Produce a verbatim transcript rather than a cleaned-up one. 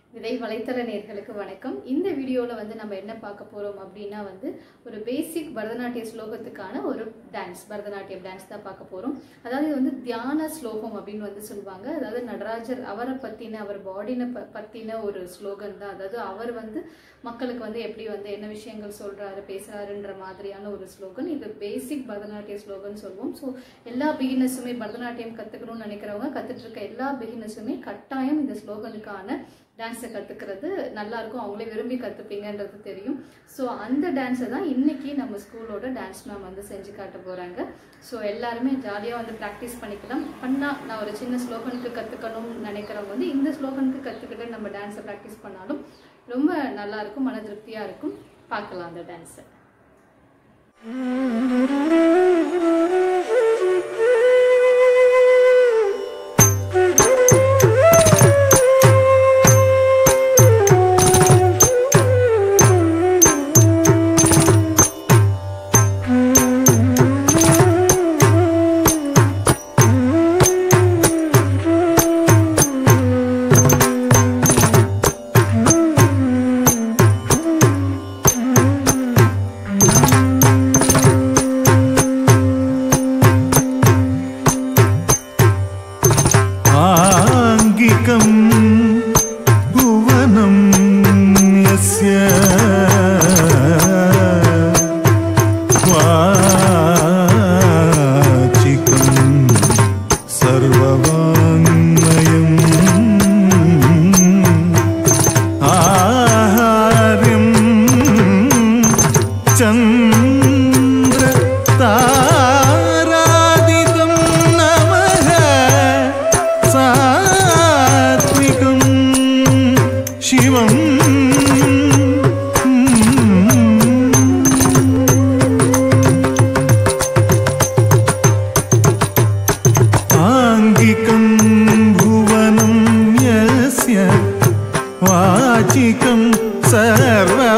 விதை வலைத்தள நேயர்களுக்கு வணக்கம். இந்த வீடியோல வந்து நம்ம என்ன பார்க்க போறோம் அப்படினா வந்து ஒரு பேசிக் பரதநாட்டிய ஸ்லோகத்துக்கான ஒரு டான்ஸ் பரதநாட்டியம் டான்ஸ் தான் பார்க்க போறோம். அதாவது இது வந்து தியான ஸ்லோகம் அப்படினு வந்து சொல்வாங்க. அதாவது நடராஜர் அவரை பத்தின அவர் பாடின பத்தின ஒரு ஸ்லோகன் தான். அதாவது அவர் வந்து மக்களுக்கு வந்து எப்படி வந்து என்ன விஷயங்கள் சொல்றாரு பேசுறாருன்ற மாதிரியான ஒரு ஸ்லோகன். இது பேசிக் பரதநாட்டிய ஸ்லோகன் சொல்வோம். ஸோ எல்லா பிகினர்ஸுமே பரதநாட்டியம் கத்துக்கணும்னு நினைக்கிறவங்க கத்துட்டு இருக்க எல்லா பிகினர்ஸுமே கட்டாயம் இந்த ஸ்லோகனுக்கான டான்ஸை கற்றுக்கிறது நல்லாயிருக்கும். அவங்களே விரும்பி கற்றுப்பீங்கன்றது தெரியும். ஸோ அந்த டான்ஸை தான் இன்றைக்கி நம்ம ஸ்கூலோட டான்ஸ் மேம் வந்து செஞ்சு காட்ட போகிறாங்க. ஸோ எல்லாருமே ஜாலியாக வந்து ப்ராக்டிஸ் பண்ணிக்கலாம். பண்ணால் நான் ஒரு சின்ன ஸ்லோகனுக்கு கற்றுக்கணும்னு நினைக்கிறவங்க வந்து இந்த ஸ்லோகனுக்கு கற்றுக்கிட்டு நம்ம டான்ஸை ப்ராக்டிஸ் பண்ணாலும் ரொம்ப நல்லாயிருக்கும், மன திருப்தியாக இருக்கும். பார்க்கலாம் அந்த டான்ஸை. वाचिकं सर्व